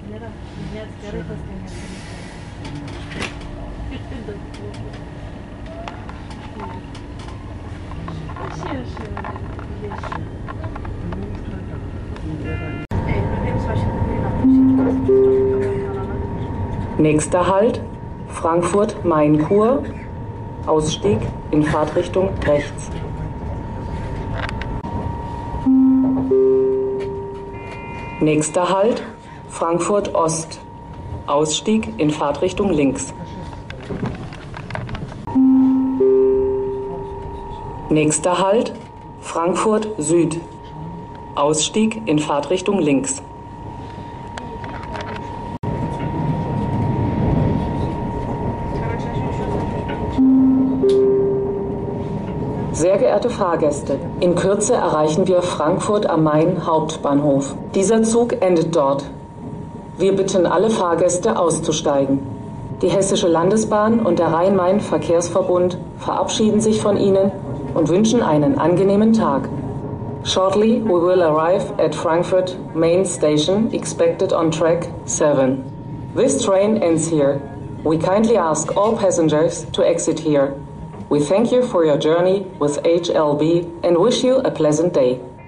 Nächster Halt, Frankfurt-Main-Chur, Ausstieg in Fahrtrichtung rechts. Nächster Halt, Frankfurt-Ost, Ausstieg in Fahrtrichtung links. Nächster Halt, Frankfurt Süd, Ausstieg in Fahrtrichtung links. Sehr geehrte Fahrgäste, in Kürze erreichen wir Frankfurt am Main Hauptbahnhof. Dieser Zug endet dort. Wir bitten alle Fahrgäste auszusteigen. Die Hessische Landesbahn und der Rhein-Main-Verkehrsverbund verabschieden sich von Ihnen und wünschen einen angenehmen Tag. Shortly we will arrive at Frankfurt Main Station, expected on track 7. This train ends here. We kindly ask all passengers to exit here. We thank you for your journey with HLB and wish you a pleasant day.